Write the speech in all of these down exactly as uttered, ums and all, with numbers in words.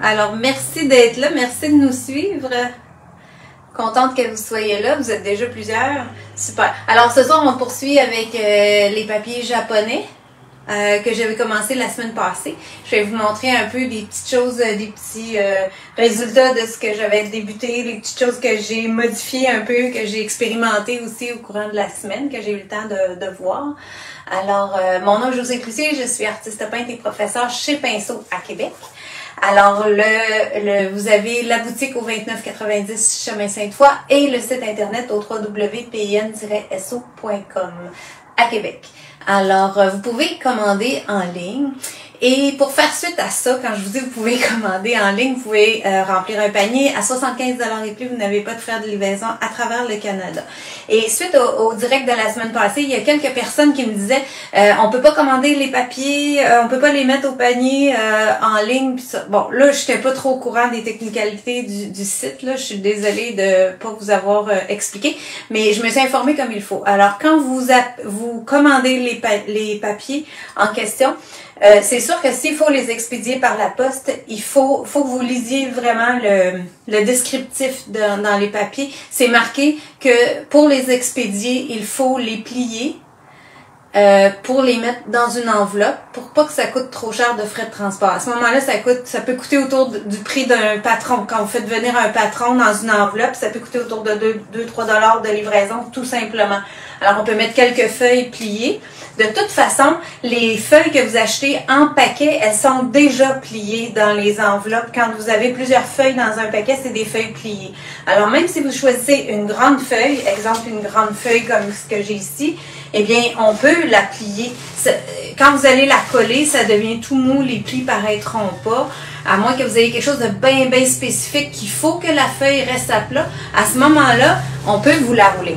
Alors, merci d'être là. Merci de nous suivre. Contente que vous soyez là. Vous êtes déjà plusieurs. Super. Alors, ce soir, on poursuit avec euh, les papiers japonais euh, que j'avais commencé la semaine passée. Je vais vous montrer un peu des petites choses, des petits euh, résultats de ce que j'avais débuté, les petites choses que j'ai modifiées un peu, que j'ai expérimenté aussi au courant de la semaine, que j'ai eu le temps de, de voir. Alors, euh, mon nom est Josée Cloutier, je suis artiste peintre et professeur chez Pinceau à Québec. Alors, le, le, vous avez la boutique au vingt-neuf quatre-vingt-dix chemin Sainte-Foy et le site internet au w w w point p n tiret s o point com à Québec. Alors, vous pouvez commander en ligne. Et pour faire suite à ça, quand je vous dis vous pouvez commander en ligne, vous pouvez euh, remplir un panier à soixante-quinze dollars et plus, vous n'avez pas de frais de livraison à travers le Canada. Et suite au, au direct de la semaine passée, il y a quelques personnes qui me disaient euh, on peut pas commander les papiers, euh, on peut pas les mettre au panier euh, en ligne. Pis ça. Bon, là, je n'étais pas trop au courant des technicalités du, du site, là. Je suis désolée de pas vous avoir euh, expliqué, mais je me suis informée comme il faut. Alors, quand vous, vous commandez les, pa les papiers en question, Euh, c'est sûr que s'il faut les expédier par la poste, il faut, faut que vous lisiez vraiment le, le descriptif de, dans les papiers. C'est marqué que pour les expédier, il faut les plier euh, pour les mettre dans une enveloppe pour pas que ça coûte trop cher de frais de transport. À ce moment-là, ça coûte, ça peut coûter autour de, du prix d'un patron. Quand vous faites venir un patron dans une enveloppe, ça peut coûter autour de deux à trois dollars de livraison, tout simplement. Alors, on peut mettre quelques feuilles pliées. De toute façon, les feuilles que vous achetez en paquet, elles sont déjà pliées dans les enveloppes. Quand vous avez plusieurs feuilles dans un paquet, c'est des feuilles pliées. Alors, même si vous choisissez une grande feuille, exemple une grande feuille comme ce que j'ai ici, eh bien, on peut la plier. Quand vous allez la coller, ça devient tout mou, les plis paraîtront pas. À moins que vous ayez quelque chose de bien, bien spécifique qu'il faut que la feuille reste à plat. À ce moment-là, on peut vous la rouler.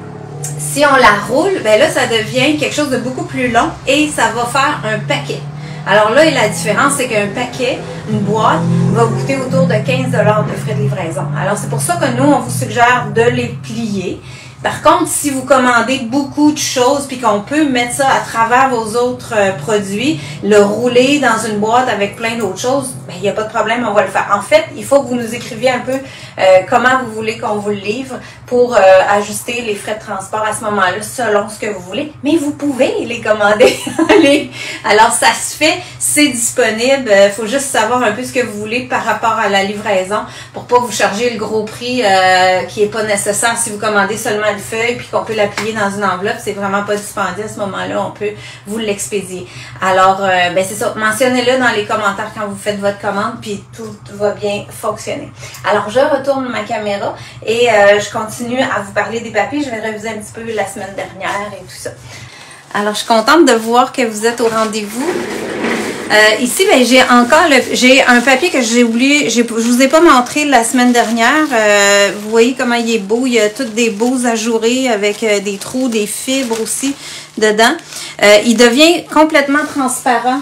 Si on la roule, ben là, ça devient quelque chose de beaucoup plus long et ça va faire un paquet. Alors là, la différence, c'est qu'un paquet, une boîte, va vous coûter autour de quinze dollars de frais de livraison. Alors, c'est pour ça que nous, on vous suggère de les plier. Par contre, si vous commandez beaucoup de choses puis qu'on peut mettre ça à travers vos autres euh, produits, le rouler dans une boîte avec plein d'autres choses, ben, il n'y a pas de problème, on va le faire. En fait, il faut que vous nous écriviez un peu euh, comment vous voulez qu'on vous le livre pour euh, ajuster les frais de transport à ce moment-là selon ce que vous voulez. Mais vous pouvez les commander en ligne. Alors, ça se fait, c'est disponible. Il faut juste savoir un peu ce que vous voulez par rapport à la livraison pour pas vous charger le gros prix euh, qui est pas nécessaire si vous commandez seulement une feuille puis qu'on peut la plier dans une enveloppe, c'est vraiment pas dispendieux à ce moment-là, on peut vous l'expédier. Alors, euh, ben c'est ça, mentionnez-le dans les commentaires quand vous faites votre commande puis tout va bien fonctionner. Alors, je retourne ma caméra et euh, je continue à vous parler des papiers. Je vais réviser un petit peu la semaine dernière et tout ça. Alors, je suis contente de voir que vous êtes au rendez-vous. Euh, ici, ben, j'ai encore le, j'ai un papier que j'ai oublié, j'ai, je vous ai pas montré la semaine dernière. Euh, vous voyez comment il est beau, il y a tous des beaux ajourés avec euh, des trous, des fibres aussi dedans. Euh, il devient complètement transparent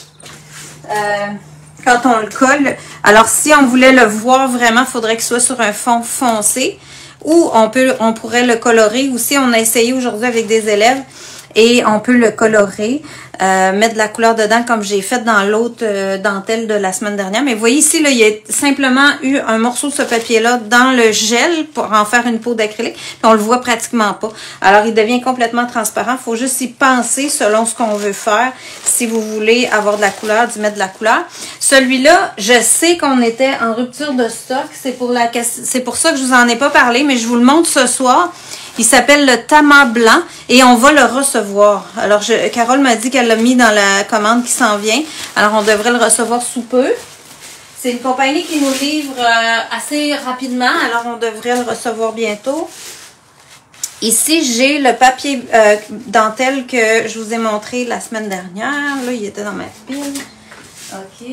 euh, quand on le colle. Alors, si on voulait le voir vraiment, il faudrait qu'il soit sur un fond foncé ou on peut, on pourrait le colorer aussi. On a essayé aujourd'hui avec des élèves. Et on peut le colorer, euh, mettre de la couleur dedans comme j'ai fait dans l'autre euh, dentelle de la semaine dernière. Mais vous voyez ici, là, il y a simplement eu un morceau de ce papier-là dans le gel pour en faire une peau d'acrylique. Puis on le voit pratiquement pas. Alors, il devient complètement transparent. Il faut juste y penser selon ce qu'on veut faire. Si vous voulez avoir de la couleur, d'y mettre de la couleur. Celui-là, je sais qu'on était en rupture de stock. C'est pour la, c'est pour ça que je vous en ai pas parlé, mais je vous le montre ce soir. Il s'appelle le Tama blanc et on va le recevoir. Alors, je, Carole m'a dit qu'elle l'a mis dans la commande qui s'en vient. Alors, on devrait le recevoir sous peu. C'est une compagnie qui nous livre euh, assez rapidement. Alors, on devrait le recevoir bientôt. Ici, j'ai le papier euh, dentelle que je vous ai montré la semaine dernière. Là, il était dans ma pile. OK.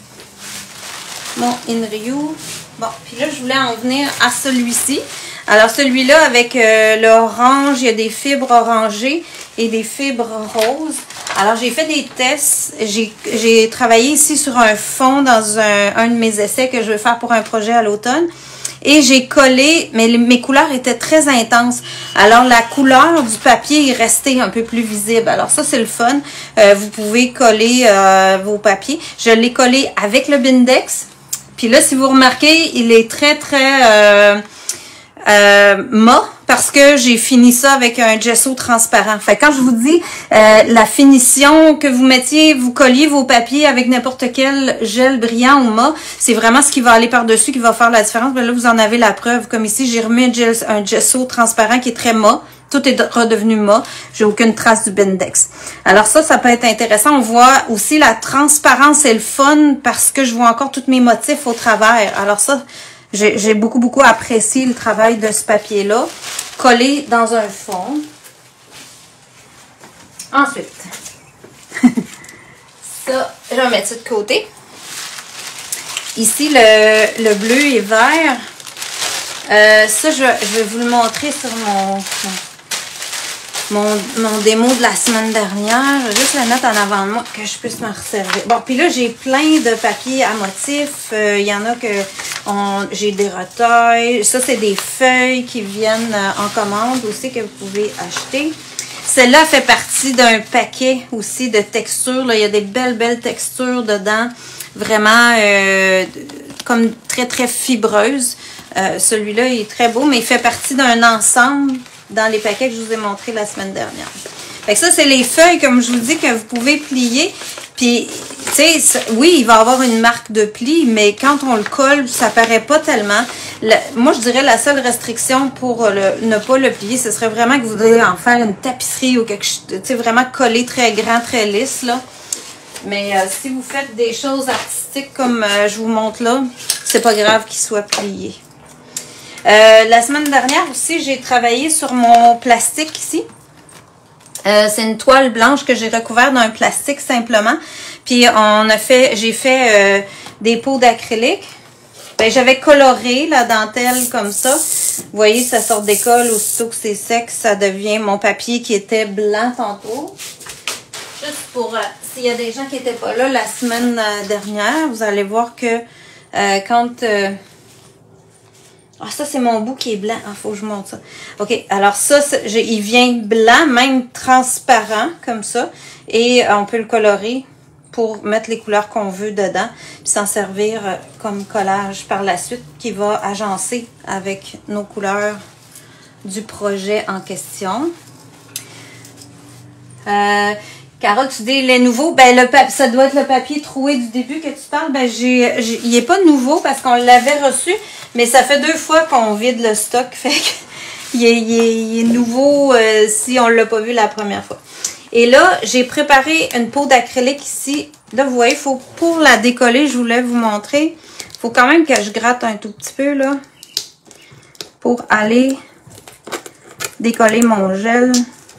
Bon, Inryu. Bon, puis là, je voulais en venir à celui-ci. Alors, celui-là, avec euh, l'orange, il y a des fibres orangées et des fibres roses. Alors, j'ai fait des tests. J'ai travaillé ici sur un fond dans un, un de mes essais que je vais faire pour un projet à l'automne. Et j'ai collé, mais les, mes couleurs étaient très intenses. Alors, la couleur du papier est restée un peu plus visible. Alors, ça, c'est le fun. Euh, vous pouvez coller euh, vos papiers. Je l'ai collé avec le Bindex. Puis là, si vous remarquez, il est très, très euh, euh, mat parce que j'ai fini ça avec un gesso transparent. Fait que quand je vous dis euh, la finition que vous mettiez, vous colliez vos papiers avec n'importe quel gel brillant ou mat, c'est vraiment ce qui va aller par-dessus qui va faire la différence. Ben là, vous en avez la preuve. Comme ici, j'ai remis un, gel, un gesso transparent qui est très mat. Tout est redevenu mat. J'ai aucune trace du Bendix. Alors ça, ça peut être intéressant. On voit aussi la transparence et le fun parce que je vois encore tous mes motifs au travers. Alors ça, j'ai beaucoup, beaucoup apprécié le travail de ce papier-là. Collé dans un fond. Ensuite, ça, je vais mettre ça de côté. Ici, le, le bleu et vert. Euh, ça, je, je vais vous le montrer sur mon... mon Mon, mon démo de la semaine dernière. Je vais juste la mettre en avant de moi que je puisse m'en resservir. Bon, puis là, j'ai plein de papiers à motifs. Il euh, y en a que j'ai des retails. Ça, c'est des feuilles qui viennent euh, en commande aussi que vous pouvez acheter. Celle-là fait partie d'un paquet aussi de textures. Là. Il y a des belles, belles textures dedans. Vraiment euh, comme très, très fibreuses. Euh, Celui-là, il est très beau, mais il fait partie d'un ensemble dans les paquets que je vous ai montrés la semaine dernière. Fait que ça, c'est les feuilles, comme je vous dis, que vous pouvez plier. Puis, tu sais, oui, il va y avoir une marque de pli, mais quand on le colle, ça paraît pas tellement. Le, moi, je dirais la seule restriction pour le, ne pas le plier, ce serait vraiment que vous voudriez en faire une tapisserie ou quelque chose, tu sais, vraiment collé très grand, très lisse, là. Mais euh, si vous faites des choses artistiques comme euh, je vous montre là, c'est pas grave qu'il soit plié. Euh, la semaine dernière aussi, j'ai travaillé sur mon plastique ici. Euh, c'est une toile blanche que j'ai recouverte d'un plastique simplement. Puis on a fait, j'ai fait euh, des pots d'acrylique. Ben, j'avais coloré la dentelle comme ça. Vous voyez, ça sort d'école. Aussitôt que c'est sec, ça devient mon papier qui était blanc tantôt. Juste pour, euh, s'il y a des gens qui n'étaient pas là la semaine euh, dernière, vous allez voir que euh, quand... Euh, Ah, ça, c'est mon bout qui est blanc. Ah, faut que je montre ça. OK, alors ça, il vient blanc, même transparent, comme ça. Et on peut le colorer pour mettre les couleurs qu'on veut dedans. Puis s'en servir comme collage par la suite, qui va agencer avec nos couleurs du projet en question. Euh... Carole, tu dis les nouveaux, ben le ça doit être le papier troué du début que tu parles. Ben j'ai, il est pas nouveau parce qu'on l'avait reçu, mais ça fait deux fois qu'on vide le stock, fait qu'il est, il est, il est nouveau euh, si on l'a pas vu la première fois. Et là, j'ai préparé une peau d'acrylique ici. Là, vous voyez, faut pour la décoller, je voulais vous montrer. Faut quand même que je gratte un tout petit peu là pour aller décoller mon gel.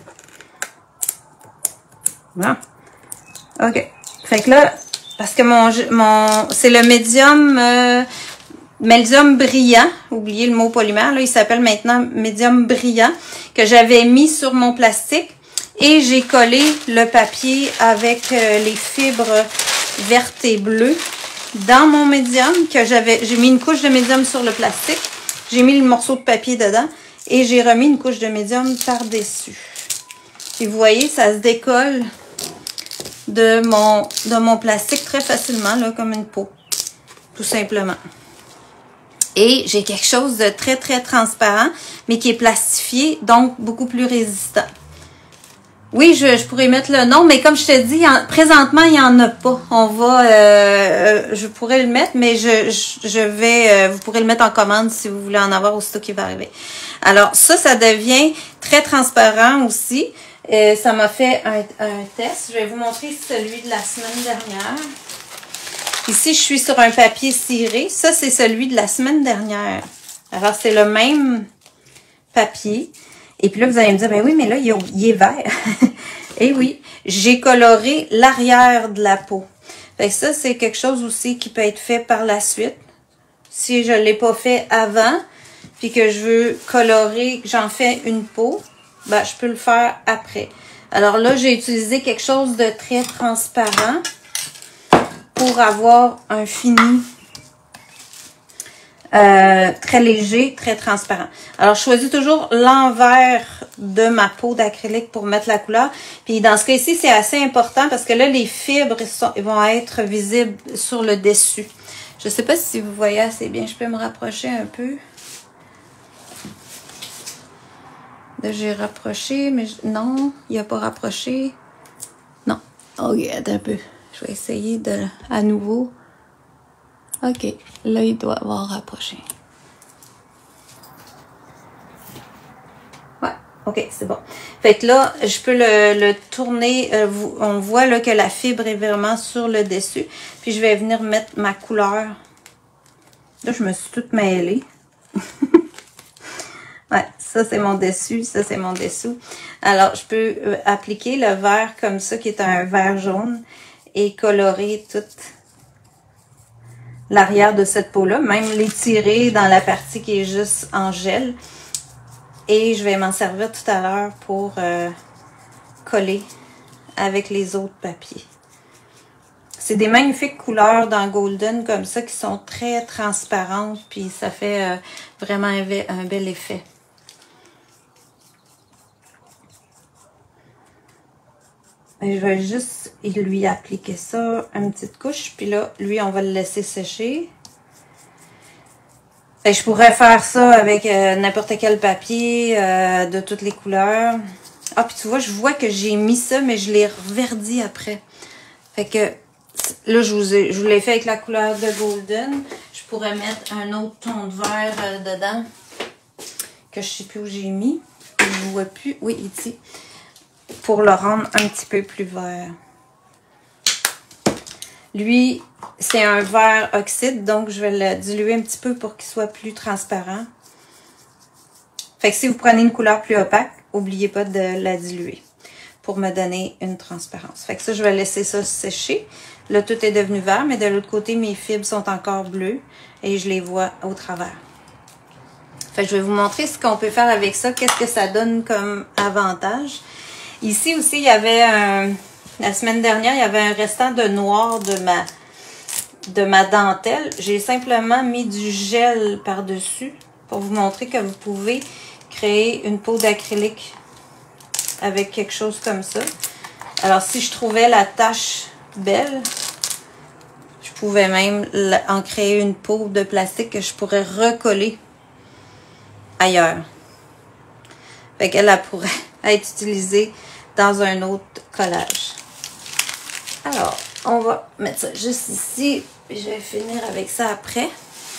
Voilà. OK. Fait que là, parce que mon, mon c'est le médium euh, médium brillant. Oubliez le mot polymère. Là, il s'appelle maintenant médium brillant que j'avais mis sur mon plastique. Et j'ai collé le papier avec euh, les fibres vertes et bleues dans mon médium. que j'avais J'ai mis une couche de médium sur le plastique. J'ai mis le morceau de papier dedans. Et j'ai remis une couche de médium par-dessus. Et vous voyez, ça se décolle de mon, de mon plastique très facilement, là, comme une peau. Tout simplement. Et j'ai quelque chose de très, très transparent, mais qui est plastifié, donc beaucoup plus résistant. Oui, je, je pourrais mettre le nom, mais comme je te dis, en, présentement, il n'y en a pas. On va, euh, je pourrais le mettre, mais je, je, je vais, euh, vous pourrez le mettre en commande si vous voulez en avoir aussitôt qui va arriver. Alors, ça, ça devient très transparent aussi. Euh, ça m'a fait un, un test. Je vais vous montrer celui de la semaine dernière. Ici, je suis sur un papier ciré. Ça, c'est celui de la semaine dernière. Alors, c'est le même papier. Et puis là, vous allez me dire, ben oui, mais là, il, il est vert. Et oui, j'ai coloré l'arrière de la peau. Fait que ça, c'est quelque chose aussi qui peut être fait par la suite. Si je ne l'ai pas fait avant, puis que je veux colorer, que j'en fais une peau, ben, je peux le faire après. Alors là, j'ai utilisé quelque chose de très transparent pour avoir un fini euh, très léger, très transparent. Alors, je choisis toujours l'envers de ma peau d'acrylique pour mettre la couleur. Puis dans ce cas-ci, c'est assez important parce que là, les fibres sont, vont être visibles sur le dessus. Je sais pas si vous voyez assez bien. Je peux me rapprocher un peu. Là, j'ai rapproché, mais je... non, il n'a pas rapproché. Non. Ok, attends un peu. Je vais essayer de à nouveau. Ok, là, il doit avoir rapproché. Ouais, ok, c'est bon. Fait que là, je peux le, le tourner. Euh, vous, on voit là que la fibre est vraiment sur le dessus. Puis je vais venir mettre ma couleur. Là, je me suis toute mêlée. Ouais, ça c'est mon dessus, ça c'est mon dessous. Alors, je peux euh, appliquer le vert comme ça, qui est un vert jaune, et colorer toute l'arrière de cette peau-là, même l'étirer dans la partie qui est juste en gel. Et je vais m'en servir tout à l'heure pour euh, coller avec les autres papiers. C'est des magnifiques couleurs dans Golden comme ça, qui sont très transparentes, puis ça fait euh, vraiment un, un bel effet. Et je vais juste lui appliquer ça, une petite couche. Puis là, lui, on va le laisser sécher. Et je pourrais faire ça avec euh, n'importe quel papier euh, de toutes les couleurs. Ah, puis tu vois, je vois que j'ai mis ça, mais je l'ai reverdis après. Fait que là, je vous, ai, je vous l'ai fait avec la couleur de Golden. Je pourrais mettre un autre ton de vert euh, dedans. Que je ne sais plus où j'ai mis. Je ne vois plus. Oui, ici. Pour le rendre un petit peu plus vert. Lui, c'est un vert oxyde, donc je vais le diluer un petit peu pour qu'il soit plus transparent. Fait que si vous prenez une couleur plus opaque, n'oubliez pas de la diluer pour me donner une transparence. Fait que ça, je vais laisser ça sécher. Là, tout est devenu vert, mais de l'autre côté, mes fibres sont encore bleues et je les vois au travers. Fait que je vais vous montrer ce qu'on peut faire avec ça, qu'est-ce que ça donne comme avantage. Ici aussi, il y avait un... La semaine dernière, il y avait un restant de noir de ma, de ma dentelle. J'ai simplement mis du gel par-dessus pour vous montrer que vous pouvez créer une peau d'acrylique avec quelque chose comme ça. Alors, si je trouvais la tache belle, je pouvais même en créer une peau de plastique que je pourrais recoller ailleurs. Fait qu'elle pourrait être utilisée dans un autre collage. Alors, on va mettre ça juste ici. Puis je vais finir avec ça après.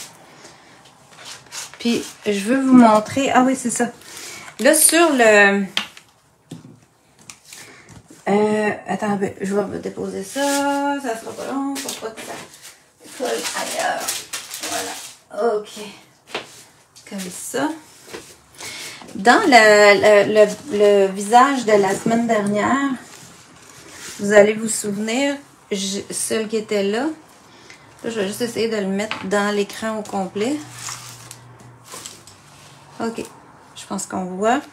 Puis, je veux vous montrer... Ah oui, c'est ça. Là, sur le... Euh, attends, je vais déposer ça. Ça sera pas long pour pas que ça colle ailleurs. Voilà. OK. Comme ça. Dans le, le, le, le visage de la semaine dernière, vous allez vous souvenir, je, celui qui était là, là, je vais juste essayer de le mettre dans l'écran au complet. OK, je pense qu'on voit.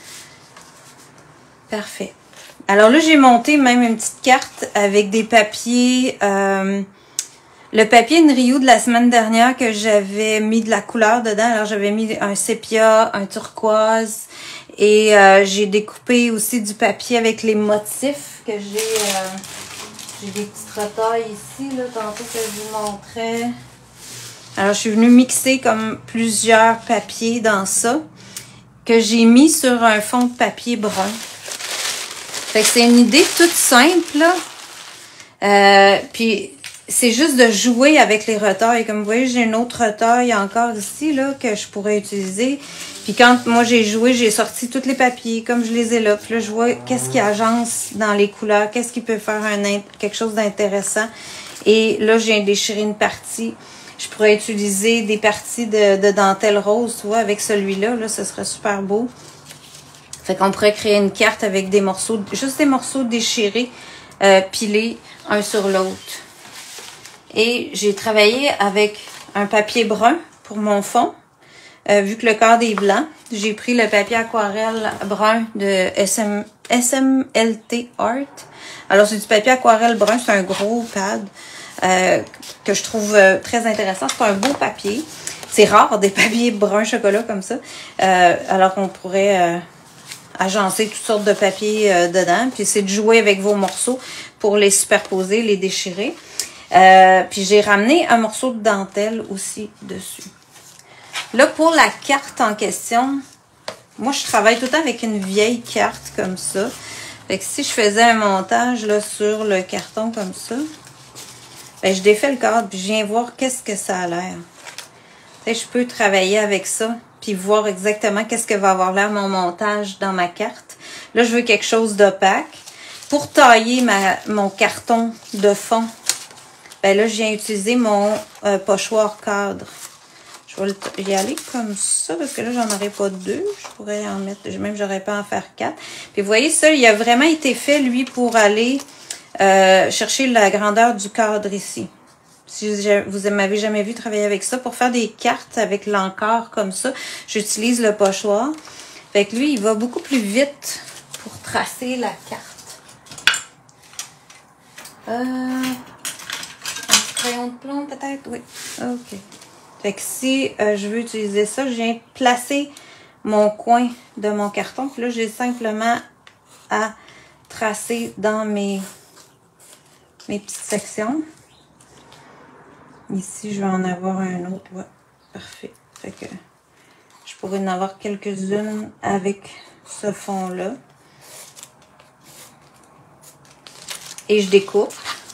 Parfait. Alors là, j'ai monté même une petite carte avec des papiers... Euh, le papier Nryu de la semaine dernière que j'avais mis de la couleur dedans. Alors, j'avais mis un sépia, un turquoise. Et euh, j'ai découpé aussi du papier avec les motifs que j'ai. Euh, j'ai des petites retailles ici, là, tantôt que je vous montrais. Alors, je suis venue mixer comme plusieurs papiers dans ça. Que j'ai mis sur un fond de papier brun. Fait que c'est une idée toute simple, là. Euh, puis... C'est juste de jouer avec les retailles. Comme vous voyez, j'ai une autre retaille encore ici là que je pourrais utiliser. Puis quand moi j'ai joué, j'ai sorti tous les papiers comme je les ai là. Puis là, je vois qu'est-ce qui agence dans les couleurs, qu'est-ce qui peut faire un, quelque chose d'intéressant. Et là, j'ai déchiré une partie. Je pourrais utiliser des parties de, de dentelle rose, tu vois, avec celui-là. Là, ce serait super beau. Fait qu'on pourrait créer une carte avec des morceaux, juste des morceaux déchirés, euh, pilés un sur l'autre. Et j'ai travaillé avec un papier brun pour mon fond. Euh, vu que le cadre est blanc, j'ai pris le papier aquarelle brun de S M, S M L T Art. Alors, c'est du papier aquarelle brun. C'est un gros pad euh, que je trouve euh, très intéressant. C'est un beau papier. C'est rare des papiers brun chocolat comme ça. Euh, alors qu'on pourrait euh, agencer toutes sortes de papiers euh, dedans. Puis, c'est de jouer avec vos morceaux pour les superposer, les déchirer. Euh, puis j'ai ramené un morceau de dentelle aussi dessus. Là, pour la carte en question, moi, je travaille tout le temps avec une vieille carte comme ça. Fait que si je faisais un montage là sur le carton comme ça, ben, je défais le cadre puis je viens voir qu'est-ce que ça a l'air. Je peux travailler avec ça puis voir exactement qu'est-ce que va avoir l'air mon montage dans ma carte. Là, je veux quelque chose d'opaque. Pour tailler ma, mon carton de fond, ben là, je viens utiliser mon euh, pochoir cadre. Je vais y aller comme ça, parce que là, j'en aurais pas deux. Je pourrais en mettre, même j'aurais pas en faire quatre. Puis vous voyez, ça, il a vraiment été fait, lui, pour aller euh, chercher la grandeur du cadre ici. Si vous m'avez jamais vu travailler avec ça, pour faire des cartes avec l'encart comme ça, j'utilise le pochoir. Fait que lui, il va beaucoup plus vite pour tracer la carte. Euh, un crayon de plomb, peut-être? Oui. OK. Fait que si euh, je veux utiliser ça, je viens placer mon coin de mon carton. Puis là, j'ai simplement à tracer dans mes, mes petites sections. Ici, je vais en avoir un autre. Ouais, parfait. Fait que je pourrais en avoir quelques-unes avec ce fond-là. Et je découpe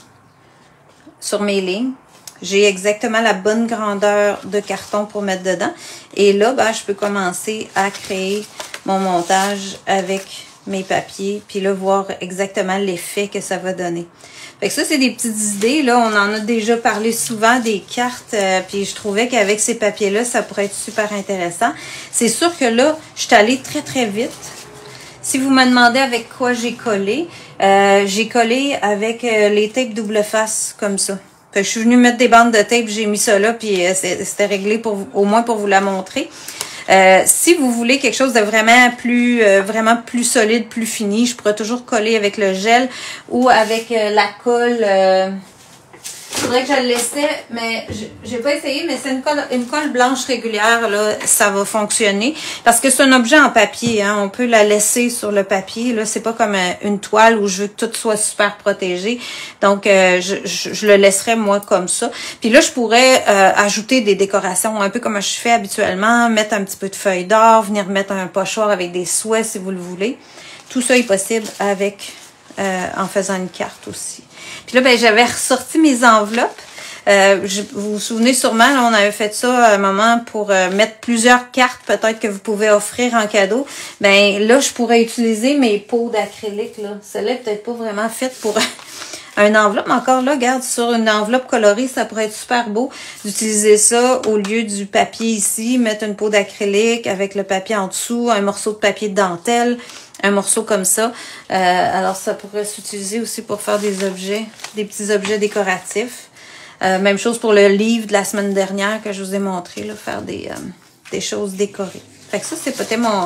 sur mes lignes. J'ai exactement la bonne grandeur de carton pour mettre dedans. Et là, ben, je peux commencer à créer mon montage avec mes papiers. Puis là, voir exactement l'effet que ça va donner. Fait que ça, c'est des petites idées. Là, on en a déjà parlé souvent des cartes. Euh, puis je trouvais qu'avec ces papiers-là, ça pourrait être super intéressant. C'est sûr que là, je suis allée très, très vite. Si vous me demandez avec quoi j'ai collé, euh, j'ai collé avec euh, les tapes double face comme ça. Fait que je suis venue mettre des bandes de tape, j'ai mis ça là, puis euh, c'était réglé pour au moins pour vous la montrer. Euh, si vous voulez quelque chose de vraiment plus euh, vraiment plus solide, plus fini, je pourrais toujours coller avec le gel ou avec euh, la colle. Euh, Il faudrait que je le laissais, mais j'ai pas essayé, mais c'est une colle, une colle blanche régulière, là, ça va fonctionner. Parce que c'est un objet en papier, hein, on peut la laisser sur le papier, là, c'est pas comme une toile où je veux que tout soit super protégé. Donc, euh, je, je, je le laisserai, moi, comme ça. Puis là, je pourrais euh, ajouter des décorations, un peu comme je fais habituellement, mettre un petit peu de feuilles d'or, venir mettre un pochoir avec des souhaits, si vous le voulez. Tout ça est possible avec, euh, en faisant une carte aussi. Puis là, ben, j'avais ressorti mes enveloppes. Euh, je, vous vous souvenez sûrement, là, on avait fait ça à un moment pour euh, mettre plusieurs cartes, peut-être que vous pouvez offrir en cadeau. Ben là, je pourrais utiliser mes pots d'acrylique. Là. Celle-là est peut-être pas vraiment faite pour un enveloppe. Mais encore là, regarde, sur une enveloppe colorée, ça pourrait être super beau d'utiliser ça au lieu du papier ici. Mettre une peau d'acrylique avec le papier en dessous, un morceau de papier de dentelle. Un morceau comme ça. Euh, alors, ça pourrait s'utiliser aussi pour faire des objets, des petits objets décoratifs. Euh, même chose pour le livre de la semaine dernière que je vous ai montré, là, faire des, euh, des choses décorées. Fait que ça, c'est peut-être mon,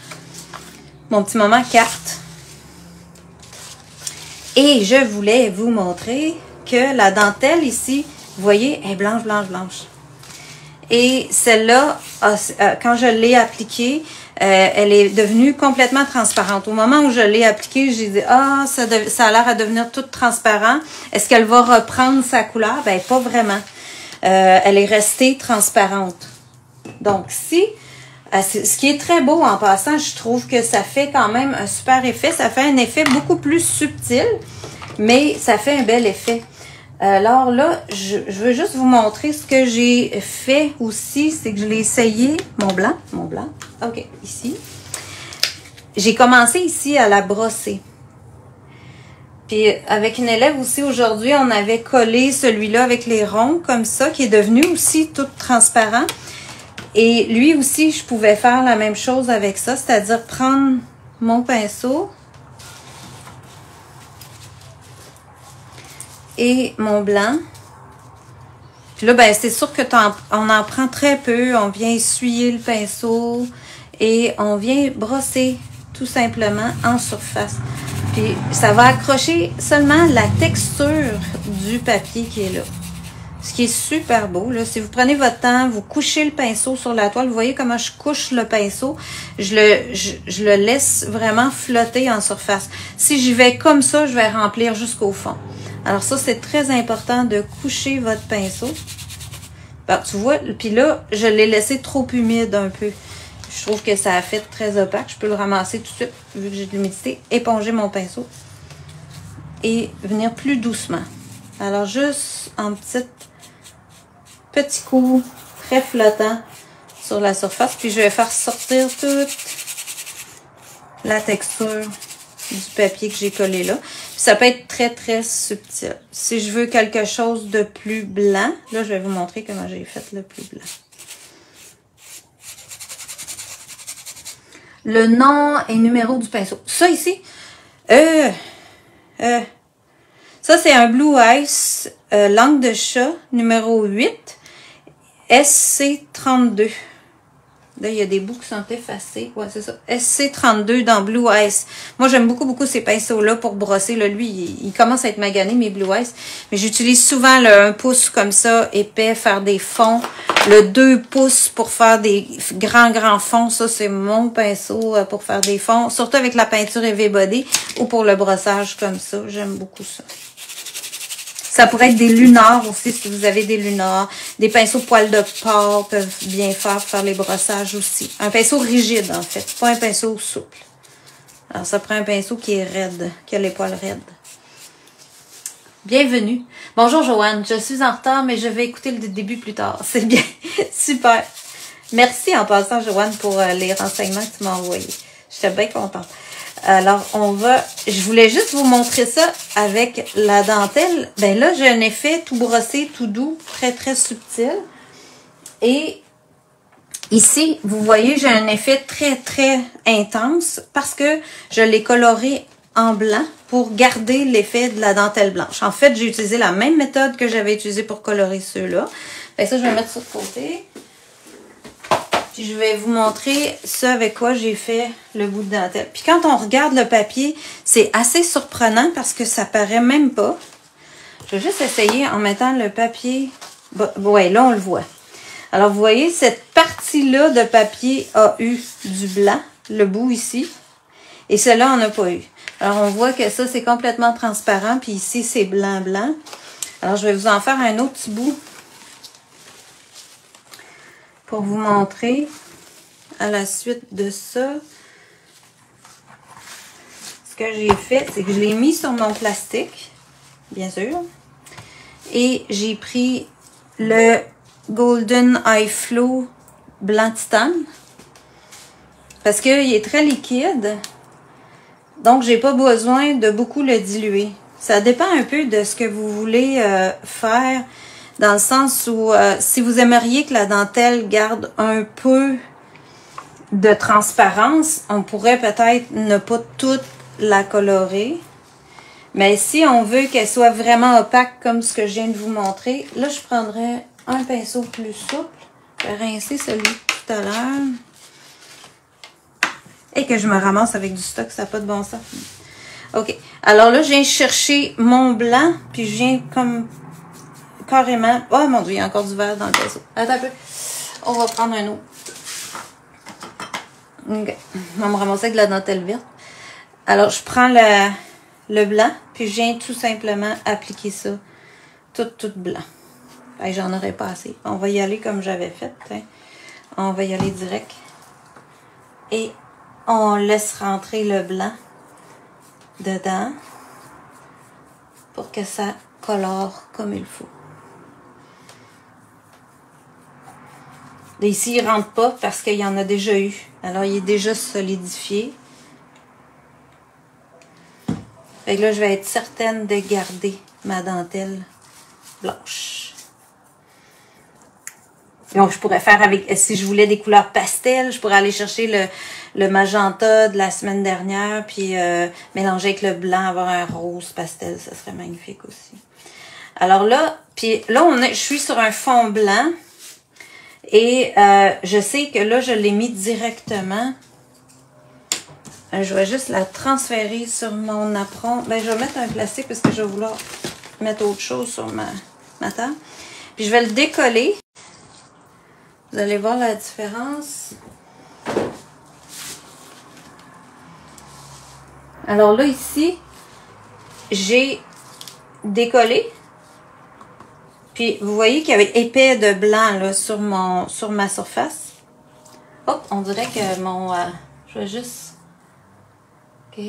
mon petit moment carte. Et je voulais vous montrer que la dentelle ici, vous voyez, est blanche, blanche, blanche. Et celle-là, quand je l'ai appliquée, euh, elle est devenue complètement transparente. Au moment où je l'ai appliquée, j'ai dit, ah, ça, ça a l'air à devenir tout transparent. Est-ce qu'elle va reprendre sa couleur? Ben, pas vraiment. Euh, elle est restée transparente. Donc, si, euh, ce qui est très beau en passant, je trouve que ça fait quand même un super effet. Ça fait un effet beaucoup plus subtil, mais ça fait un bel effet. Alors là, je, je veux juste vous montrer ce que j'ai fait aussi. C'est que je l'ai essayé. Mon blanc, mon blanc. OK, ici. J'ai commencé ici à la brosser. Puis avec une élève aussi aujourd'hui, on avait collé celui-là avec les ronds comme ça, qui est devenu aussi tout transparent. Et lui aussi, je pouvais faire la même chose avec ça, c'est-à-dire prendre mon pinceau et mon blanc. Puis là, ben, c'est sûr que en, on en prend très peu. On vient essuyer le pinceau et on vient brosser tout simplement en surface. Puis ça va accrocher seulement la texture du papier qui est là. Ce qui est super beau, là. Si vous prenez votre temps, vous couchez le pinceau sur la toile. Vous voyez comment je couche le pinceau. Je le, je, je le laisse vraiment flotter en surface. Si j'y vais comme ça, je vais remplir jusqu'au fond. Alors ça, c'est très important de coucher votre pinceau. Ben, tu vois, puis là, je l'ai laissé trop humide un peu. Je trouve que ça a fait très opaque. Je peux le ramasser tout de suite, vu que j'ai de l'humidité. Éponger mon pinceau. Et venir plus doucement. Alors, juste en petit, petit coup, très flottant sur la surface. Puis, je vais faire sortir toute la texture du papier que j'ai collé là. Puis ça peut être très, très subtil. Si je veux quelque chose de plus blanc, là, je vais vous montrer comment j'ai fait le plus blanc. Le nom et numéro du pinceau. Ça ici, euh, euh, ça c'est un Blue Ice euh, langue de chat numéro huit, S C trente-deux. Là, il y a des bouts qui sont effacés. Ouais, c'est ça. S C trente-deux dans Blue Ice. Moi, j'aime beaucoup, beaucoup ces pinceaux-là pour brosser. Là, lui, il, il commence à être magané, mes Blue Ice. Mais j'utilise souvent le un pouce comme ça, épais, faire des fonds. Le deux pouces pour faire des grands, grands fonds. Ça, c'est mon pinceau pour faire des fonds. Surtout avec la peinture Heavy Body ou pour le brossage comme ça. J'aime beaucoup ça. Ça pourrait être des lunars aussi, si vous avez des lunars. Des pinceaux poils de porc peuvent bien faire pour faire les brossages aussi. Un pinceau rigide, en fait. Pas un pinceau souple. Alors, ça prend un pinceau qui est raide, qui a les poils raides. Bienvenue. Bonjour, Joanne. Je suis en retard, mais je vais écouter le début plus tard. C'est bien. Super. Merci en passant, Joanne, pour les renseignements que tu m'as envoyés. J'étais bien contente. Alors, on va... Je voulais juste vous montrer ça avec la dentelle. Ben là, j'ai un effet tout brossé, tout doux, très, très subtil. Et ici, vous voyez, j'ai un effet très, très intense parce que je l'ai coloré en blanc pour garder l'effet de la dentelle blanche. En fait, j'ai utilisé la même méthode que j'avais utilisée pour colorer ceux-là. Fait que ça, je vais mettre ça de côté. Puis je vais vous montrer ce avec quoi j'ai fait le bout de dentelle. Puis quand on regarde le papier, c'est assez surprenant parce que ça paraît même pas. Je vais juste essayer en mettant le papier. Ouais, là on le voit. Alors vous voyez, cette partie-là de papier a eu du blanc, le bout ici. Et celle-là, on n'a pas eu. Alors on voit que ça, c'est complètement transparent. Puis ici, c'est blanc-blanc. Alors je vais vous en faire un autre petit bout. Pour vous montrer à la suite de ça, ce que j'ai fait, c'est que je l'ai mis sur mon plastique, bien sûr, et j'ai pris le Golden Eye Flow blanc titane, parce qu'il est très liquide, donc j'ai pas besoin de beaucoup le diluer. Ça dépend un peu de ce que vous voulez euh, faire. Dans le sens où, euh, si vous aimeriez que la dentelle garde un peu de transparence, on pourrait peut-être ne pas toute la colorer. Mais si on veut qu'elle soit vraiment opaque, comme ce que je viens de vous montrer, là, je prendrais un pinceau plus souple. Je vais rincer celui de tout à l'heure. Et que je me ramasse avec du stock, ça n'a pas de bon sens. OK. Alors là, je viens chercher mon blanc, puis je viens comme... carrément. Oh mon Dieu, il y a encore du vert dans le pinceau. Attends un peu. On va prendre un autre. OK. On va me ramasser avec de la dentelle verte. Alors, je prends le, le blanc, puis je viens tout simplement appliquer ça tout, tout blanc. Fait que j'en aurais pas assez. On va y aller comme j'avais fait. Hein. On va y aller direct. Et on laisse rentrer le blanc dedans pour que ça colore comme il faut. Et ici, il ne rentre pas parce qu'il y en a déjà eu. Alors, il est déjà solidifié. Fait que là, je vais être certaine de garder ma dentelle blanche. Donc, je pourrais faire avec, si je voulais des couleurs pastel, je pourrais aller chercher le, le magenta de la semaine dernière, puis euh, mélanger avec le blanc, avoir un rose pastel, ça serait magnifique aussi. Alors là, puis là, on est, je suis sur un fond blanc. Et euh, je sais que là, je l'ai mis directement. Euh, je vais juste la transférer sur mon apron. Ben, je vais mettre un plastique parce que je vais vouloir mettre autre chose sur ma, ma table. Puis je vais le décoller. Vous allez voir la différence. Alors là, ici, j'ai décoller. Puis, vous voyez qu'il y avait épais de blanc là, sur, mon, sur ma surface. Hop, on dirait que mon... Euh, je vais juste... OK.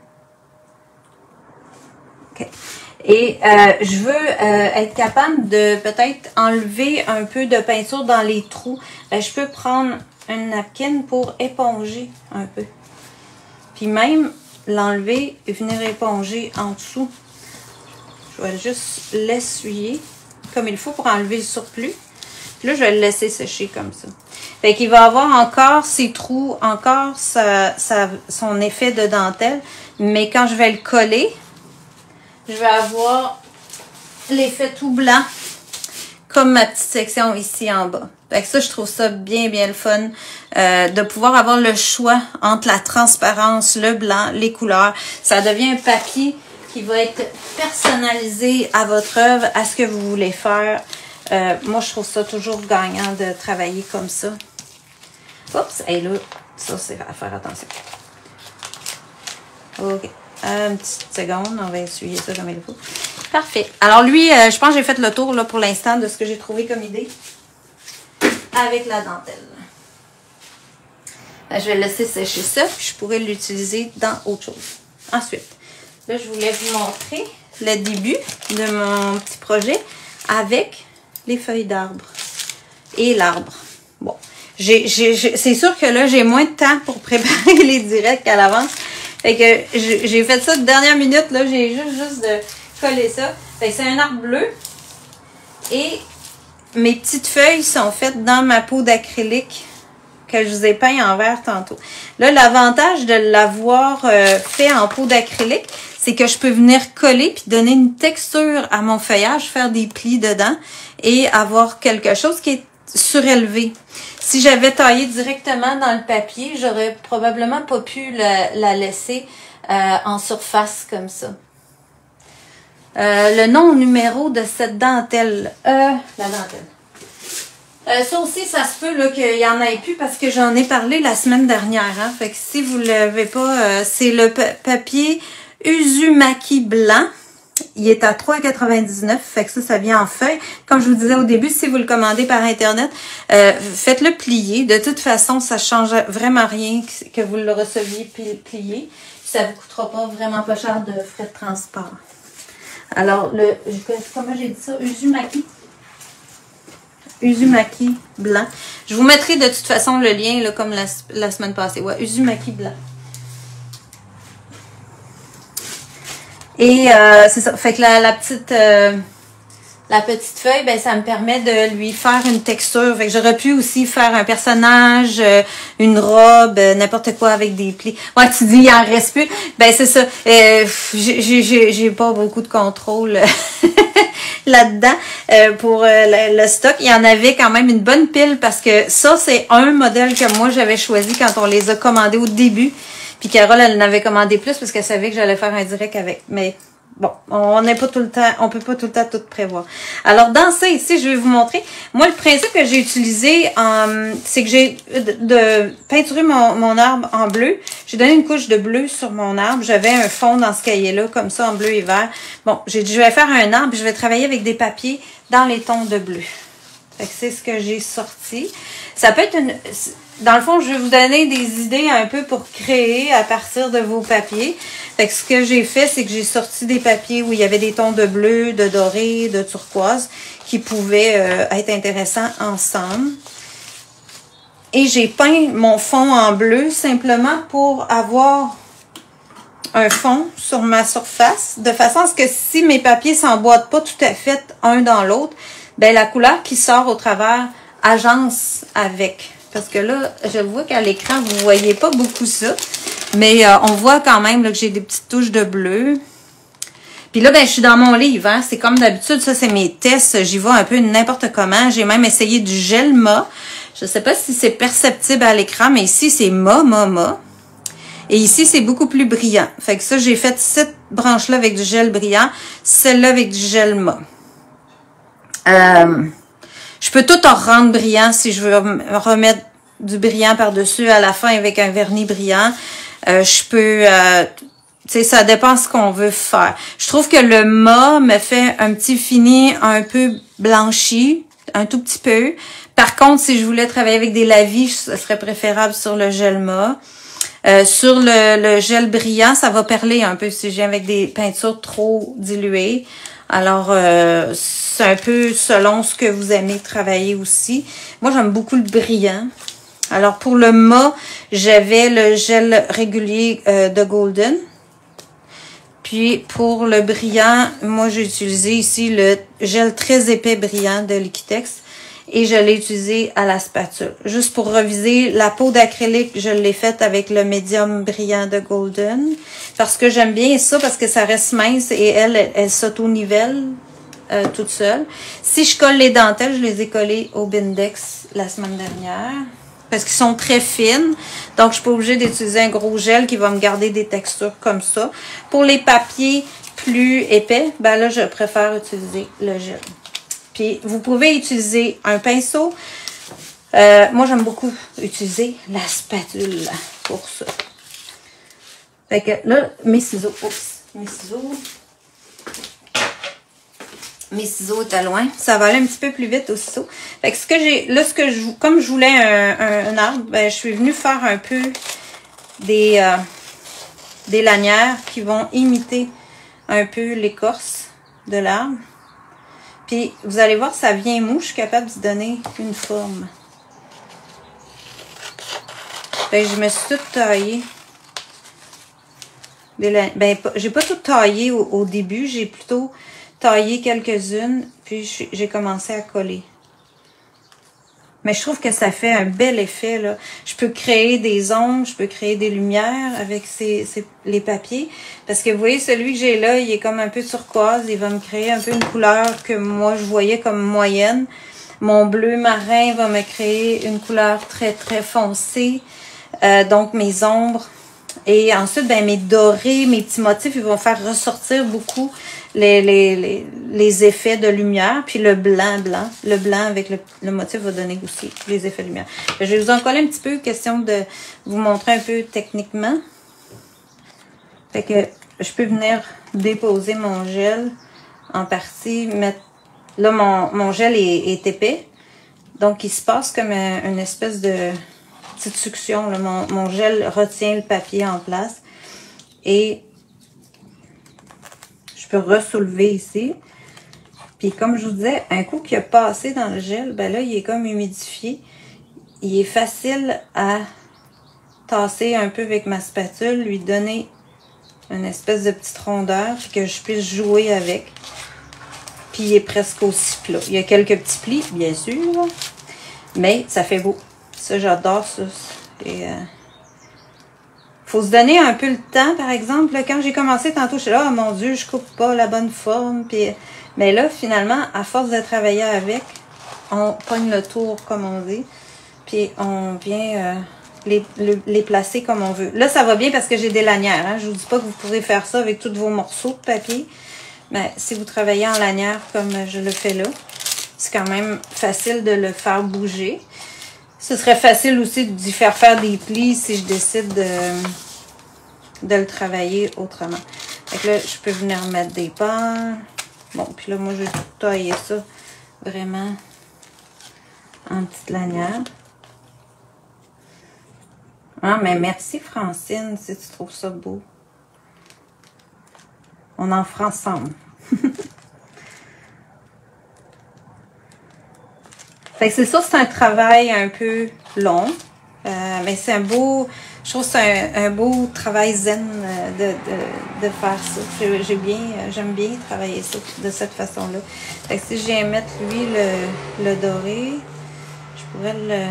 OK. Et euh, je veux euh, être capable de peut-être enlever un peu de peinture dans les trous. Ben, je peux prendre une napkin pour éponger un peu. Puis même l'enlever et venir éponger en dessous. Je vais juste l'essuyer comme il faut pour enlever le surplus. Puis là, je vais le laisser sécher comme ça. Fait qu'il va avoir encore ses trous, encore sa, sa, son effet de dentelle. Mais quand je vais le coller, je vais avoir l'effet tout blanc, comme ma petite section ici en bas. Fait que ça, je trouve ça bien, bien le fun, euh, de pouvoir avoir le choix entre la transparence, le blanc, les couleurs. Ça devient un papier qui va être personnalisé à votre œuvre, à ce que vous voulez faire. Euh, moi, je trouve ça toujours gagnant de travailler comme ça. Oups, et là, ça, c'est à faire attention. OK. Une petite seconde, on va essuyer ça comme il faut. Parfait. Alors lui, euh, je pense que j'ai fait le tour là, pour l'instant de ce que j'ai trouvé comme idée avec la dentelle. Ben, je vais laisser sécher ça, puis je pourrais l'utiliser dans autre chose. Ensuite, là, je voulais vous montrer le début de mon petit projet avec les feuilles d'arbre et l'arbre. Bon, j'ai, j'ai, j'ai, c'est sûr que là, j'ai moins de temps pour préparer les directs qu'à l'avance. Fait que j'ai fait ça de dernière minute, là, j'ai juste, juste de coller ça. Fait que c'est un arbre bleu. Et mes petites feuilles sont faites dans ma peau d'acrylique que je vous ai peint en vert tantôt. Là, l'avantage de l'avoir euh, fait en peau d'acrylique, c'est que je peux venir coller puis donner une texture à mon feuillage, faire des plis dedans et avoir quelque chose qui est surélevé. Si j'avais taillé directement dans le papier, j'aurais probablement pas pu la, la laisser euh, en surface comme ça. Euh, le nom numéro de cette dentelle. Euh, la dentelle. Euh, ça aussi, ça se peut là, qu'il y en ait plus parce que j'en ai parlé la semaine dernière. Hein. Fait que si vous ne l'avez pas, euh, c'est le papier Uzumaki blanc. Il est à trois quatre-vingt-dix-neuf, fait que ça, ça vient en feuille. Comme je vous disais au début, si vous le commandez par Internet, euh, faites-le plier. De toute façon, ça ne change vraiment rien que vous le receviez plié. Ça ne vous coûtera pas vraiment pas cher de frais de transport. Alors, le, comment j'ai dit ça? Uzumaki. Uzumaki blanc. Je vous mettrai de toute façon le lien, là, comme la, la semaine passée. Ouais, Uzumaki blanc. Et euh, c'est ça. Fait que la, la petite euh, la petite feuille, ben ça me permet de lui faire une texture. Fait que j'aurais pu aussi faire un personnage, euh, une robe, euh, n'importe quoi avec des plis. Ouais, tu dis, il en reste plus. Ben c'est ça. Euh, j'ai j'ai pas beaucoup de contrôle là-dedans euh, pour euh, le, le stock. Il y en avait quand même une bonne pile parce que ça, c'est un modèle que moi j'avais choisi quand on les a commandés au début. Puis Carole, elle en avait commandé plus parce qu'elle savait que j'allais faire un direct avec. Mais bon, on n'est pas tout le temps, on peut pas tout le temps tout prévoir. Alors dans ça ici, je vais vous montrer. Moi, le principe que j'ai utilisé, euh, c'est que j'ai de, de peinturé mon, mon arbre en bleu. J'ai donné une couche de bleu sur mon arbre. J'avais un fond dans ce cahier-là, comme ça, en bleu et vert. Bon, j'ai dit, je vais faire un arbre, je vais travailler avec des papiers dans les tons de bleu. Fait que c'est ce que j'ai sorti. Ça peut être une... Dans le fond, je vais vous donner des idées un peu pour créer à partir de vos papiers. Fait que ce que j'ai fait, c'est que j'ai sorti des papiers où il y avait des tons de bleu, de doré, de turquoise qui pouvaient euh, être intéressants ensemble. Et j'ai peint mon fond en bleu simplement pour avoir un fond sur ma surface, de façon à ce que si mes papiers s'emboîtent pas tout à fait un dans l'autre, ben la couleur qui sort au travers agence avec. Parce que là, je vois qu'à l'écran, vous ne voyez pas beaucoup ça. Mais euh, on voit quand même là, que j'ai des petites touches de bleu. Puis là, ben, je suis dans mon livre. Hein. C'est comme d'habitude, ça, c'est mes tests. J'y vais un peu n'importe comment. J'ai même essayé du gel mat. Je ne sais pas si c'est perceptible à l'écran, mais ici, c'est mat, mat, mat. Et ici, c'est beaucoup plus brillant. Fait que ça, j'ai fait cette branche-là avec du gel brillant. Celle-là avec du gel mat. Euh... Je peux tout en rendre brillant si je veux remettre du brillant par-dessus à la fin avec un vernis brillant. Euh, je peux... Euh, sais, ça dépend ce qu'on veut faire. Je trouve que le mat me fait un petit fini un peu blanchi, un tout petit peu. Par contre, si je voulais travailler avec des lavis, ce serait préférable sur le gel mat. Euh, sur le, le gel brillant, ça va perler un peu si j'ai avec des peintures trop diluées. Alors, euh, c'est un peu selon ce que vous aimez travailler aussi. Moi, j'aime beaucoup le brillant. Alors, pour le mat, j'avais le gel régulier euh, de Golden. Puis, pour le brillant, moi, j'ai utilisé ici le gel très épais brillant de Liquitex. Et je l'ai utilisé à la spatule. Juste pour reviser, la peau d'acrylique, je l'ai faite avec le médium brillant de Golden. Parce que j'aime bien ça, parce que ça reste mince et elle, elle, elle s'auto-nivelle euh, toute seule. Si je colle les dentelles, je les ai collées au Bindex la semaine dernière. Parce qu'ils sont très fines. Donc, je suis pas obligée d'utiliser un gros gel qui va me garder des textures comme ça. Pour les papiers plus épais, ben là, je préfère utiliser le gel. Puis, vous pouvez utiliser un pinceau. Euh, moi, j'aime beaucoup utiliser la spatule pour ça. Fait que là, mes ciseaux. Oups, mes ciseaux. Mes ciseaux étaient loin. Ça va aller un petit peu plus vite au ciseau. Fait que ce que j'ai. Là, ce que je comme je voulais un, un, un arbre, ben, je suis venue faire un peu des, euh, des lanières qui vont imiter un peu l'écorce de l'arbre. Puis, vous allez voir, ça vient mou. Je suis capable de donner une forme. Fait que je me suis toute taillée. Ben, j'ai pas tout taillé au, au début. J'ai plutôt taillé quelques-unes. Puis, j'ai commencé à coller. Mais je trouve que ça fait un bel effet, là. Je peux créer des ombres, je peux créer des lumières avec ces, ces, les papiers. Parce que vous voyez, celui que j'ai là, il est comme un peu turquoise. Il va me créer un peu une couleur que moi, je voyais comme moyenne. Mon bleu marin va me créer une couleur très, très foncée. Euh, donc, mes ombres. Et ensuite, ben, mes dorés, mes petits motifs, ils vont faire ressortir beaucoup les, les, les, les effets de lumière. Puis le blanc, blanc. Le blanc avec le, le motif va donner aussi les effets de lumière. Je vais vous en coller un petit peu, question de vous montrer un peu techniquement. Fait que je peux venir déposer mon gel en partie. Mettre, là, mon, mon gel est, est épais. Donc, il se passe comme un, une espèce de petite succion. Là. Mon, mon gel retient le papier en place. Et je peux ressoulever ici. Puis comme je vous disais, un coup qu'il a passé dans le gel, ben là, il est comme humidifié. Il est facile à tasser un peu avec ma spatule, lui donner une espèce de petite rondeur, puis que je puisse jouer avec. Puis il est presque aussi plat. Il y a quelques petits plis, bien sûr, mais ça fait beau. Ça, j'adore ça. Et, euh, faut se donner un peu le temps, par exemple. Là, quand j'ai commencé tantôt, je suis là, oh mon Dieu, je coupe pas la bonne forme. Puis, mais là, finalement, à force de travailler avec, on pogne le tour, comme on dit. Puis on vient euh, les, les, les placer comme on veut. Là, ça va bien parce que j'ai des lanières. Hein. Je vous dis pas que vous pourrez faire ça avec tous vos morceaux de papier. Mais si vous travaillez en lanière comme je le fais là, c'est quand même facile de le faire bouger. Ce serait facile aussi d'y faire faire des plis si je décide de, de le travailler autrement. Donc là, je peux venir mettre des pans. Bon, puis là, moi, je vais tailler ça vraiment en petite lanière. Ah, mais merci Francine, si tu trouves ça beau. On en fera ensemble. Fait que c'est ça, c'est un travail un peu long. Euh, mais c'est un beau, je trouve que c'est un, un beau travail zen de, de, de faire ça. J'ai bien, j'aime bien travailler ça de cette façon-là. Fait que si je viens mettre lui le, le doré, je pourrais le...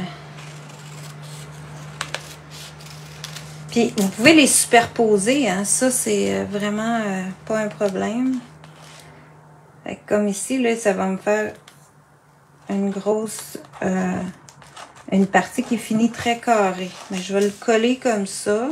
Puis vous pouvez les superposer, hein. Ça c'est vraiment euh, pas un problème. Fait que comme ici, là, ça va me faire une grosse, euh, une partie qui finit très carrée. Mais je vais le coller comme ça.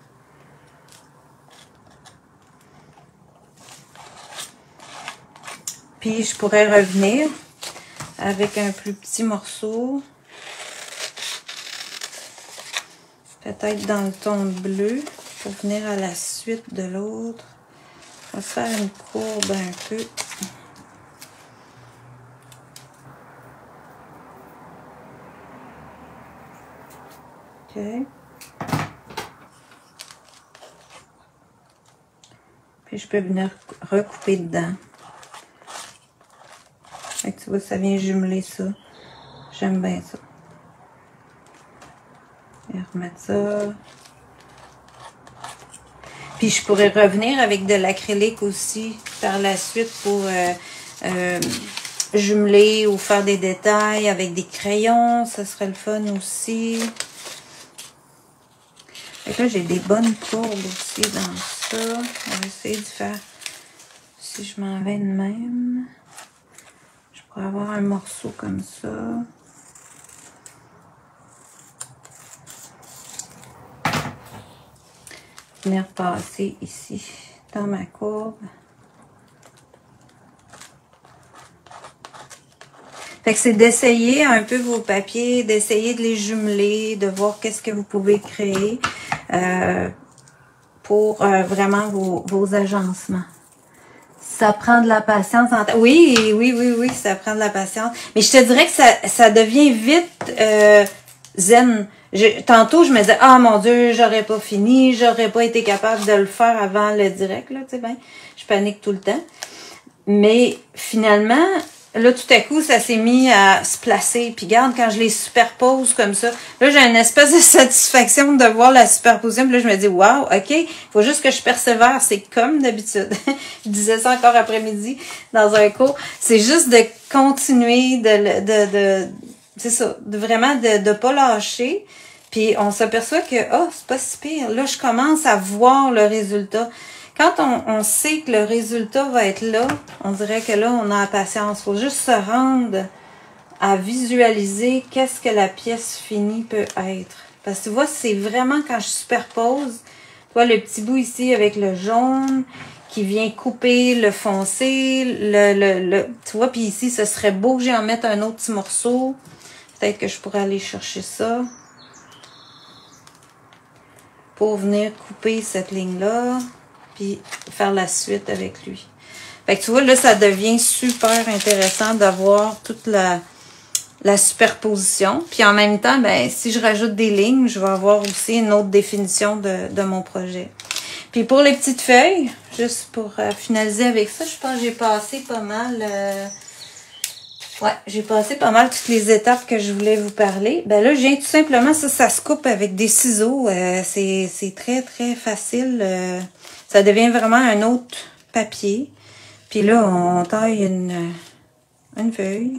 Puis je pourrais revenir avec un plus petit morceau. Peut-être dans le ton bleu. pour venir à la suite de l'autre. On va se faire une courbe un peu. OK. Puis je peux venir recouper dedans. Fait que tu vois, ça vient jumeler ça. J'aime bien ça. Et remettre ça. Puis je pourrais revenir avec de l'acrylique aussi par la suite pour euh, euh, jumeler ou faire des détails avec des crayons. Ça serait le fun aussi. Fait que là, j'ai des bonnes courbes aussi dans ça. On va essayer de faire... Si je m'en vais de même, je pourrais avoir un morceau comme ça. Venir passer ici dans ma courbe. Fait que c'est d'essayer un peu vos papiers, d'essayer de les jumeler, de voir qu'est-ce que vous pouvez créer euh, pour euh, vraiment vos, vos agencements. Ça prend de la patience. En oui, oui, oui, oui, ça prend de la patience. Mais je te dirais que ça, ça devient vite euh, zen. Je, tantôt, je me disais, ah mon Dieu, j'aurais pas fini, j'aurais pas été capable de le faire avant le direct, là, tu sais, ben, je panique tout le temps. Mais finalement, là, tout à coup, ça s'est mis à se placer. Puis regarde, quand je les superpose comme ça, là, j'ai une espèce de satisfaction de voir la superposition. Puis là, je me dis, waouh, OK, il faut juste que je persévère. C'est comme d'habitude. Je disais ça encore après-midi dans un cours. C'est juste de continuer, de, de, de c'est ça, de vraiment de ne pas lâcher. Puis on s'aperçoit que, oh, c'est pas si pire. Là, je commence à voir le résultat. Quand on, on sait que le résultat va être là, on dirait que là, on a la patience. Il faut juste se rendre à visualiser qu'est-ce que la pièce finie peut être. Parce que tu vois, c'est vraiment quand je superpose, tu vois le petit bout ici avec le jaune qui vient couper le foncé, le, le, le tu vois, puis ici, ce serait beau que j'en mette un autre petit morceau. Peut-être que je pourrais aller chercher ça pour venir couper cette ligne-là. Puis faire la suite avec lui. Fait que tu vois, là, ça devient super intéressant d'avoir toute la, la superposition. Puis en même temps, ben, si je rajoute des lignes, je vais avoir aussi une autre définition de, de mon projet. Puis pour les petites feuilles, juste pour euh, finaliser avec ça, je pense que j'ai passé pas mal... Euh, ouais, j'ai passé pas mal toutes les étapes que je voulais vous parler. Ben là, je viens tout simplement, ça, ça se coupe avec des ciseaux. Euh, c'est, c'est très, très facile. Euh, Ça devient vraiment un autre papier. Puis là, on taille une, une feuille.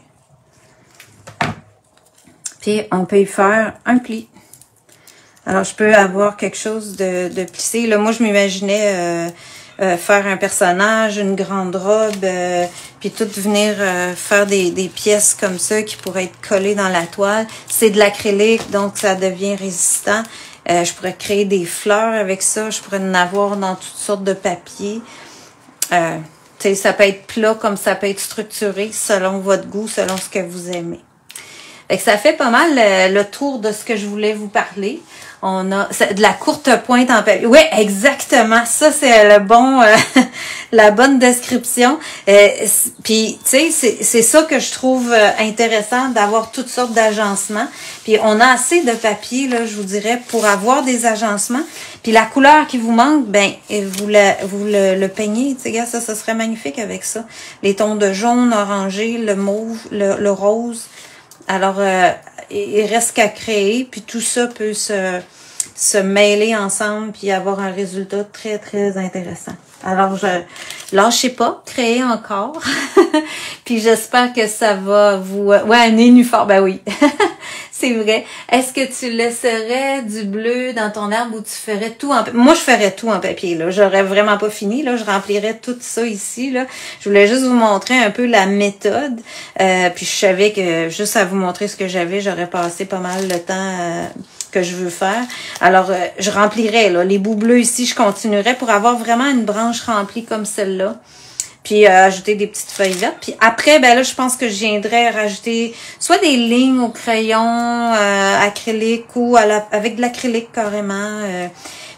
Puis on peut y faire un pli. Alors, je peux avoir quelque chose de, de plissé. Là, moi, je m'imaginais euh, euh, faire un personnage, une grande robe, euh, puis tout venir euh, faire des, des pièces comme ça qui pourraient être collées dans la toile. C'est de l'acrylique, donc ça devient résistant. Euh, je pourrais créer des fleurs avec ça. Je pourrais en avoir dans toutes sortes de papiers. Euh, tu sais, ça peut être plat comme ça peut être structuré selon votre goût, selon ce que vous aimez. Fait que ça fait pas mal le, le tour de ce que je voulais vous parler. On a de la courte pointe en papier. Oui, exactement. Ça, c'est le bon, euh, la bonne description. Euh, Puis, tu sais, c'est, c'est ça que je trouve intéressant d'avoir toutes sortes d'agencements. Puis, on a assez de papier, là, je vous dirais, pour avoir des agencements. Puis, la couleur qui vous manque, ben, vous, la, vous le, le peignez. Tu sais, ça, ça serait magnifique avec ça. Les tons de jaune, orangé, le mauve, le, le rose. Alors, euh, il reste qu'à créer, puis tout ça peut se, se mêler ensemble, puis avoir un résultat très, très intéressant. Alors, je lâchez pas, créez encore, puis j'espère que ça va vous... Ouais, un nénuphar, ben oui, c'est vrai. Est-ce que tu laisserais du bleu dans ton arbre ou tu ferais tout en... Moi, je ferais tout en papier, là. J'aurais vraiment pas fini, là. Je remplirais tout ça ici, là. Je voulais juste vous montrer un peu la méthode. Euh, puis je savais que juste à vous montrer ce que j'avais, j'aurais passé pas mal le temps euh, que je veux faire. Alors, euh, je remplirais, là. Les bouts bleus ici, je continuerais pour avoir vraiment une branche remplie comme celle-là. Puis euh, ajouter des petites feuilles vertes. Puis après, ben là, je pense que je viendrais rajouter soit des lignes au crayon euh, acrylique ou à la, avec de l'acrylique carrément. Euh.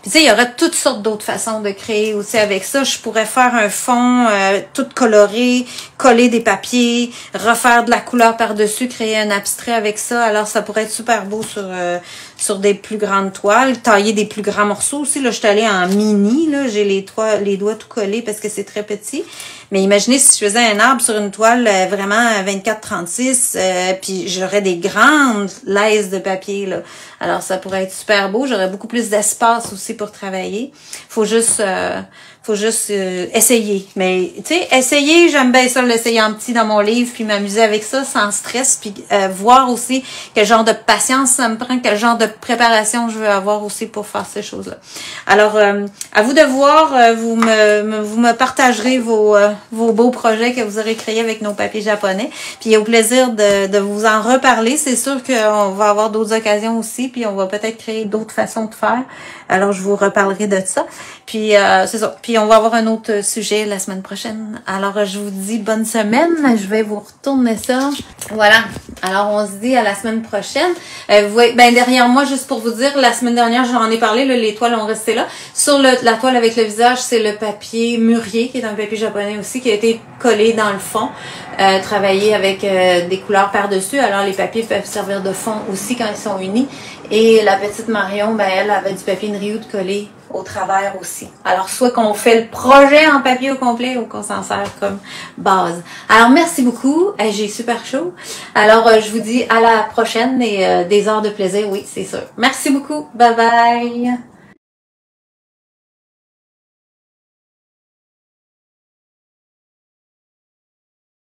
Puis tu sais, il y aurait toutes sortes d'autres façons de créer aussi avec ça. Je pourrais faire un fond euh, tout coloré, coller des papiers, refaire de la couleur par-dessus, créer un abstrait avec ça. Alors ça pourrait être super beau sur euh, sur des plus grandes toiles, tailler des plus grands morceaux aussi. Là, je suis allée en mini, là, j'ai les, toits, les doigts tout collés parce que c'est très petit. Mais imaginez si je faisais un arbre sur une toile euh, vraiment vingt-quatre trente-six, euh, puis j'aurais des grandes laises de papier, là. Alors, ça pourrait être super beau. J'aurais beaucoup plus d'espace aussi pour travailler. Faut juste... Euh, faut juste euh, essayer. Mais, tu sais, essayer, j'aime bien ça, l'essayer en petit dans mon livre, puis m'amuser avec ça sans stress, puis euh, voir aussi quel genre de patience ça me prend, quel genre de préparation je veux avoir aussi pour faire ces choses-là. Alors, euh, à vous de voir, euh, vous me, me vous me partagerez vos euh, vos beaux projets que vous aurez créés avec nos papiers japonais. Puis au plaisir de, de vous en reparler. C'est sûr qu'on va avoir d'autres occasions aussi, puis on va peut-être créer d'autres façons de faire. Alors, je vous reparlerai de ça. Puis, euh, c'est ça. Puis, on va avoir un autre sujet la semaine prochaine. Alors, je vous dis bonne semaine. Je vais vous retourner ça. Voilà. Alors, on se dit à la semaine prochaine. Euh, vous voyez, ben, derrière moi, juste pour vous dire, la semaine dernière, j'en ai parlé, là, les toiles ont resté là. Sur le, la toile avec le visage, c'est le papier mûrier, qui est un papier japonais aussi, qui a été collé dans le fond, euh, travaillé avec euh, des couleurs par-dessus. Alors, les papiers peuvent servir de fond aussi quand ils sont unis. Et la petite Marion, ben, elle avait du papier Nriud collé au travers aussi. Alors, soit qu'on fait le projet en papier au complet ou qu'on s'en sert comme base. Alors, merci beaucoup. Hey, j'ai super chaud. Alors, euh, je vous dis à la prochaine et euh, des heures de plaisir, oui, c'est sûr. Merci beaucoup. Bye bye.